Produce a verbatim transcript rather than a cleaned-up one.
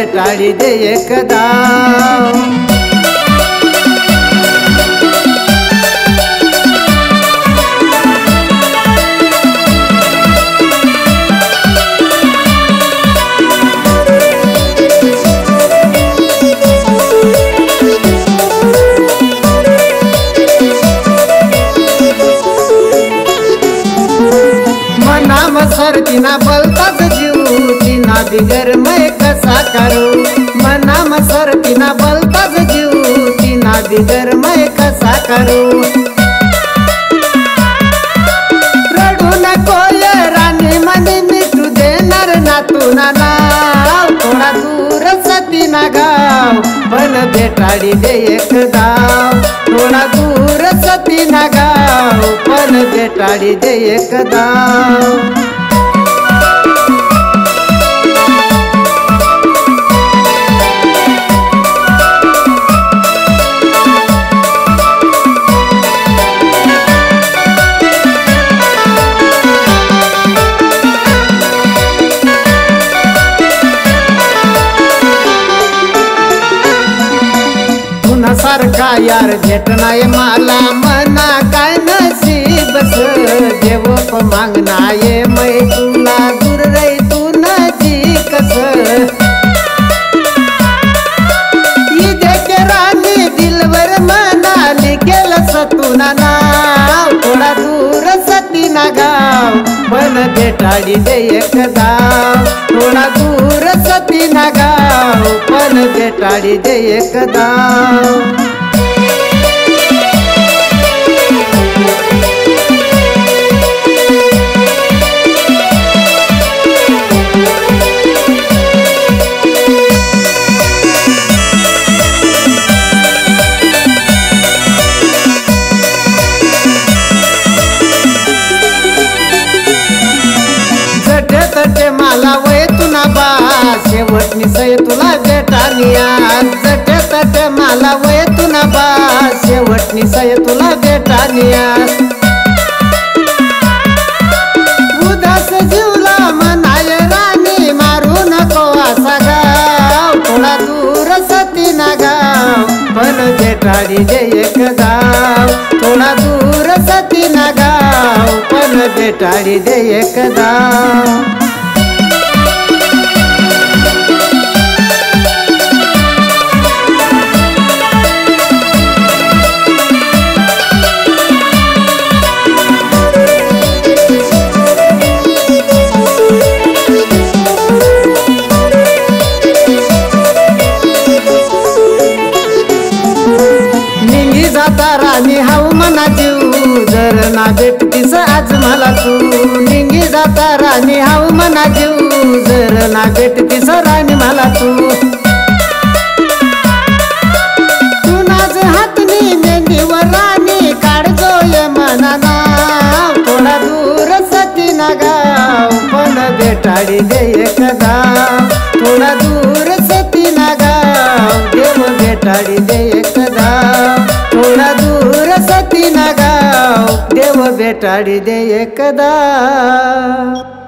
भेटाडी दे एकदा। मनाम सरतीना बोलताच जीव तिना बिगर मैं कसा करू। मनाम सरतीना बोलताच जीव तिना बिगर मैं कसा करू। रडू नको ये राणी मनी मिठू देणार ना तुना नाव। थोडा दूर सतीना गाव पण भेटाडी दे एकदा। थोडा दूर सतीना गाव पण भेटाडी दे एकदा। सारखा यार भेटनाय मला मना काय नसीबस। देवप मागनाये मै तुला दूर रे तू नजीकस। ई देखे राणी दिलवर मनाली केलं सतुना नाव। थोडा दूर सतीना गाव पण भेटाडी दे एकदा। थोडा दूर सतीना गाव पण भेटाडी दे एकदा। जटे मला वय तुना बा शेवटनी सय तुला भेटानिया। जटे तटे मला वय तुना बा शेवटनी सय तुला भेटानिया। उदास जीवला मनाय राणी मारू नको असा गाव। थोडा दूर सतीना गाव पण भेटाडी दे एकदा। थोडा दूर सतीना गाव पण भेटाडी दे एकदा। राणी हाऊ मना जीव जर ना भेटतीस आज मला तू। निंगी जाता राणी हाऊ मना जीव जर ना भेटतीस राणी मला तू। तू नाज हातनी मेंदीवर राणी काढजोय मना नाव। थोडा दूर सतीना गाव पण भेटाडी दे एकदा। थोडा दूर सतीना गाव देव भेटाडी दे एकदा। थोडा दूर सतीना गाव देव भेटाडी दे एकदा।